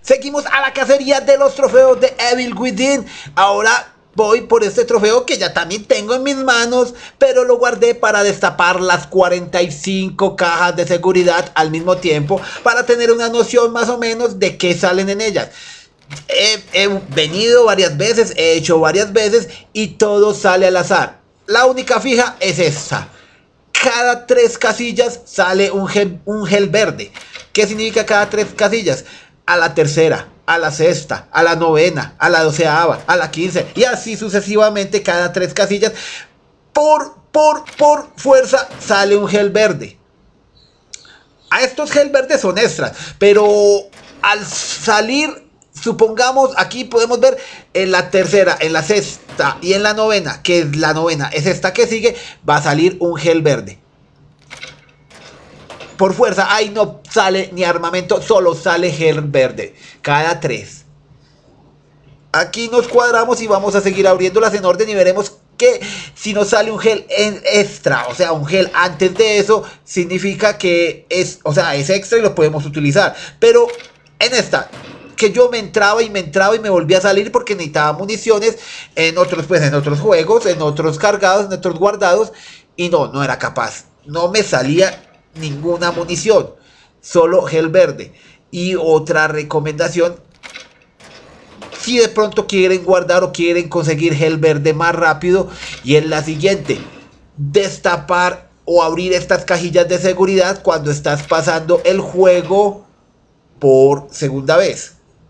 Seguimos a la cacería de los trofeos de Evil Within. Ahora voy por este trofeo que ya también tengo en mis manos, pero lo guardé para destapar las 45 cajas de seguridad al mismo tiempo, para tener una noción más o menos de qué salen en ellas. He venido varias veces, he hecho varias veces y todo sale al azar. La única fija es esta. Cada 3 casillas sale un gel verde. ¿Qué significa cada 3 casillas? A la tercera, a la sexta, a la novena, a la 12ª, a la 15 y así sucesivamente. Cada 3 casillas por fuerza sale un gel verde. A estos gel verdes son extras, pero al salir, supongamos, aquí podemos ver en la tercera, en la sexta y en la novena, que es la novena, es esta que sigue, va a salir un gel verde. Por fuerza, ahí no sale ni armamento, solo sale gel verde. Cada 3. Aquí nos cuadramos y vamos a seguir abriéndolas en orden y veremos que si nos sale un gel extra, o sea, un gel antes de eso, significa que es, o sea, es extra y lo podemos utilizar. Pero en esta, que yo me entraba y me volvía a salir porque necesitaba municiones en otros, pues en otros juegos, en otros cargados, en otros guardados, y no era capaz. No me salía ninguna munición, solo gel verde. Y otra recomendación, si de pronto quieren guardar o quieren conseguir gel verde más rápido, y es la siguiente: destapar o abrir estas cajillas de seguridad cuando estás pasando el juego por segunda vez.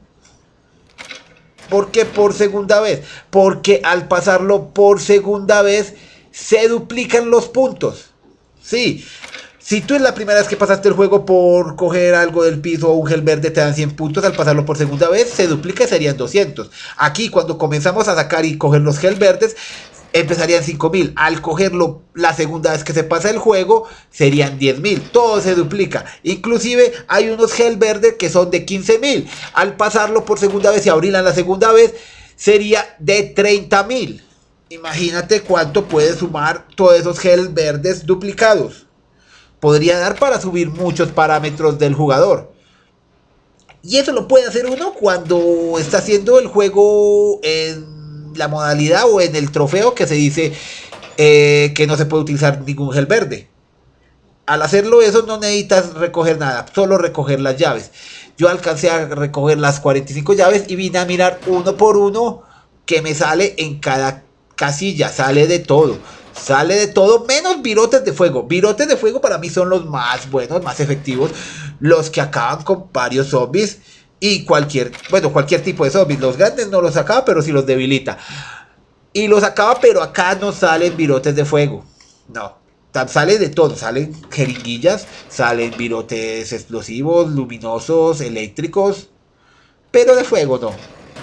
¿Por qué por segunda vez? Porque al pasarlo por segunda vez se duplican los puntos. Sí. Si tú es la primera vez que pasaste el juego por coger algo del piso o un gel verde te dan 100 puntos, al pasarlo por segunda vez se duplica y serían 200. Aquí cuando comenzamos a sacar y coger los gel verdes empezarían 5000. Al cogerlo la segunda vez que se pasa el juego serían 10000. Todo se duplica. Inclusive hay unos gel verdes que son de 15000. Al pasarlo por segunda vez y abrirla la segunda vez sería de 30000. Imagínate cuánto puede sumar todos esos gel verdes duplicados. Podría dar para subir muchos parámetros del jugador. Y eso lo puede hacer uno cuando está haciendo el juego en la modalidad o en el trofeo que se dice que no se puede utilizar ningún gel verde. Al hacerlo eso no necesitas recoger nada, solo recoger las llaves. Yo alcancé a recoger las 45 llaves y vine a mirar uno por uno que me sale en cada casilla. Sale de todo. Sale de todo menos virotes de fuego. Virotes de fuego para mí son los más buenos, más efectivos. Los que acaban con varios zombies. Y cualquier tipo de zombies. Los grandes no los acaba, pero sí los debilita. Y los acaba, pero acá no salen virotes de fuego. No. Sale de todo. Salen jeringuillas. Salen virotes explosivos, luminosos, eléctricos. Pero de fuego no.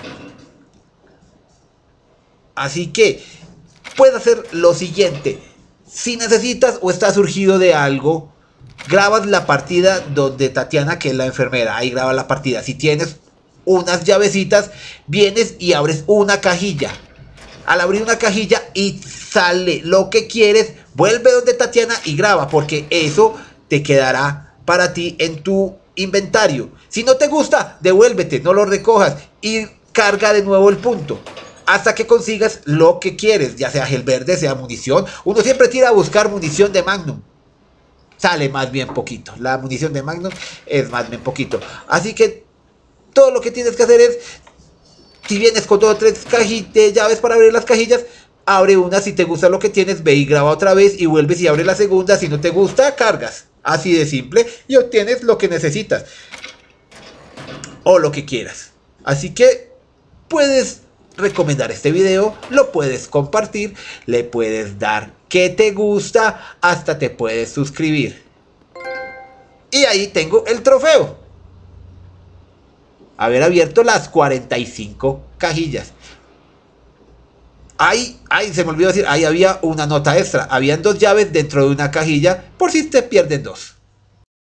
Así que puedes hacer lo siguiente: si necesitas o estás surgido de algo, grabas la partida donde Tatiana, que es la enfermera, ahí grabas la partida. Si tienes unas llavecitas, vienes y abres una cajilla. Al abrir una cajilla y sale lo que quieres, vuelve donde Tatiana y graba, porque eso te quedará para ti en tu inventario. Si no te gusta, devuélvete, no lo recojas y carga de nuevo el punto hasta que consigas lo que quieres, ya sea gel verde, sea munición. Uno siempre tira a buscar munición de Magnum. Sale más bien poquito. La munición de Magnum es más bien poquito. Así que todo lo que tienes que hacer es, si vienes con 2 o 3 llaves para abrir las cajillas, abre una. Si te gusta lo que tienes, ve y graba otra vez y vuelves y abre la segunda. Si no te gusta, cargas. Así de simple y obtienes lo que necesitas o lo que quieras. Así que puedes recomendar este video, lo puedes compartir, le puedes dar que te gusta, hasta te puedes suscribir. Y ahí tengo el trofeo. Haber abierto las 45 cajillas. Ahí se me olvidó decir, ahí había una nota extra. Habían 2 llaves dentro de una cajilla por si te pierden 2.